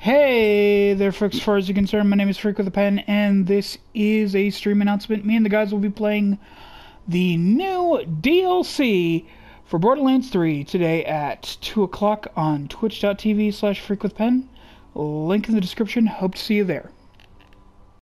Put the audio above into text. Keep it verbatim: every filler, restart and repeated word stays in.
Hey there folks, as far as you're concerned, my name is Freak with a Pen, and this is a stream announcement. Me and the guys will be playing the new D L C for Borderlands three today at two o'clock on twitch dot t v slash freakwithpen. Link in the description, hope to see you there.